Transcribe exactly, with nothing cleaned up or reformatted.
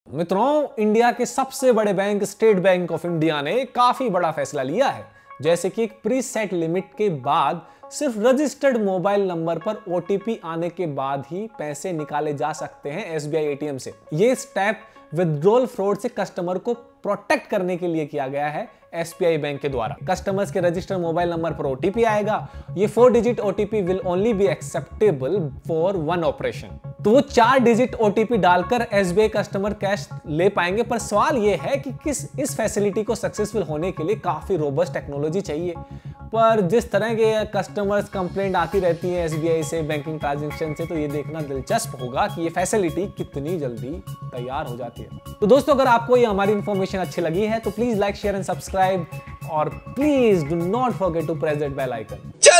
मित्रों, इंडिया के सबसे बड़े bank State Bank of India ने काफी बड़ा फैसला लिया है, जैसे कि एक प्री सेट लिमिट के बाद सिर्फ रजिस्टर्ड मोबाइल नंबर पर ओटीपी आने के बाद ही पैसे निकाले जा सकते हैं एसबीआई एटीएम से। ये स्टेप विथड्रॉल फ्रॉड से कस्टमर को प्रोटेक्ट करने के लिए किया गया है एसबीआई बैंक के द्वारा। कस्टमर्स के रजिस्टर्ड मोबाइल नंबर पर ओटीपी आएगा। ये four digit OTP will only be acceptable for one operation. तो वो चार डिजिट ओटीपी डालकर एसबीआई कस्टमर कैश ले पाएंगे। पर सवाल ये है कि किस इस फैसिलिटी को सक्सेसफुल होने के लिए काफी रोबस्ट टेक्नोलॉजी चाहिए। पर जिस तरह के कस्टमर्स कंप्लेंट आती रहती है एसबीआई से बैंकिंग ट्रांजैक्शन से, तो ये देखना दिलचस्प होगा कि ये फैसिलिटी कितनी जल्दी तैयार हो जाती है। तो दोस्तों, अगर आपको ये हमारी इंफॉर्मेशन अच्छी लगी है तो please like share and subscribe और please do not forget to press that bell icon.